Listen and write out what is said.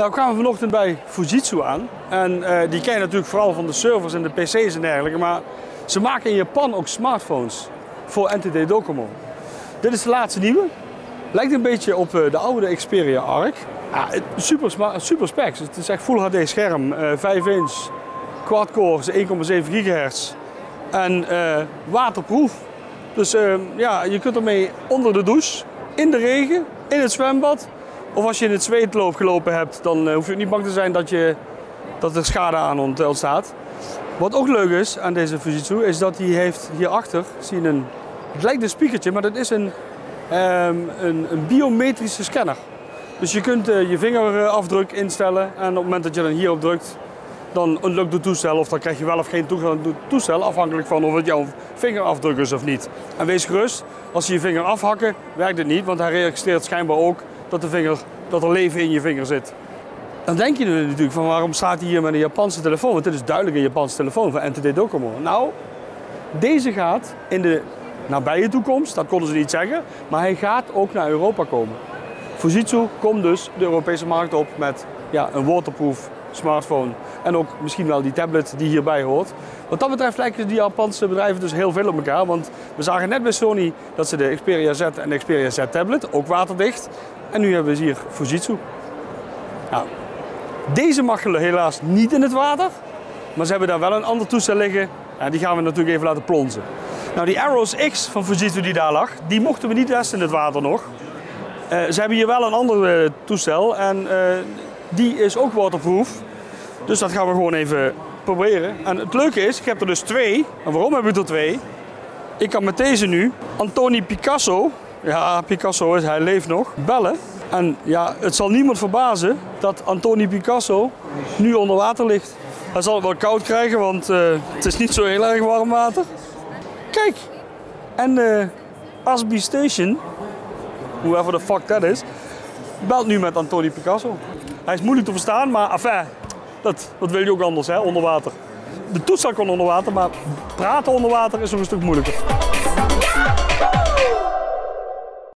Nou, we kwamen vanochtend bij Fujitsu aan. En die ken je natuurlijk vooral van de servers en de PC's en dergelijke. Maar ze maken in Japan ook smartphones voor NTT Docomo. Dit is de laatste nieuwe. Lijkt een beetje op de oude Xperia Arc. Ja, super specs. Het is echt Full HD scherm, 5 inch, quad-core, 1,7 GHz en waterproof. Dus ja, je kunt ermee onder de douche, in de regen, in het zwembad. Of als je in het zweetloop gelopen hebt, dan hoef je niet bang te zijn dat er schade aan ontstaat. Wat ook leuk is aan deze Fujitsu, is dat hij heeft hierachter, zie je het lijkt een speakertje, maar dat is een biometrische scanner. Dus je kunt je vingerafdruk instellen en op het moment dat je dan hierop drukt, dan unlockt het toestel of dan krijg je wel of geen toegang tot het toestel, afhankelijk van of het jouw vingerafdruk is of niet. En wees gerust, als je je vinger afhakken, werkt het niet, want hij registreert schijnbaar ook dat er leven in je vinger zit. Dan denk je nu natuurlijk van waarom staat hij hier met een Japanse telefoon? Want dit is duidelijk een Japanse telefoon van NTT Docomo. Nou, deze gaat in de nabije toekomst, dat konden ze niet zeggen, maar hij gaat ook naar Europa komen. Fujitsu komt dus de Europese markt op met ja, een waterproof smartphone en ook misschien wel die tablet die hierbij hoort. Wat dat betreft lijken die Japanse bedrijven dus heel veel op elkaar, want we zagen net bij Sony dat ze de Xperia Z en de Xperia Z tablet, ook waterdicht, en nu hebben we hier Fujitsu. Nou, deze mag helaas niet in het water, maar ze hebben daar wel een ander toestel liggen en die gaan we natuurlijk even laten plonzen. Nou, die Aros X van Fujitsu die daar lag, die mochten we niet testen in het water nog. Ze hebben hier wel een ander toestel en die is ook waterproof. Dus dat gaan we gewoon even proberen. En het leuke is, ik heb er dus twee. En waarom heb ik er twee? Ik kan met deze nu Antoni Picasso, ja Picasso hij leeft nog, bellen. En ja, het zal niemand verbazen dat Antoni Picasso nu onder water ligt. Hij zal het wel koud krijgen, want het is niet zo heel erg warm water. Kijk, en Asbi Station, whoever the fuck that is, belt nu met Antoni Picasso. Hij is moeilijk te verstaan, maar enfin, dat wil je ook anders, hè, onder water. De toestel kan onder water, maar praten onder water is nog een stuk moeilijker.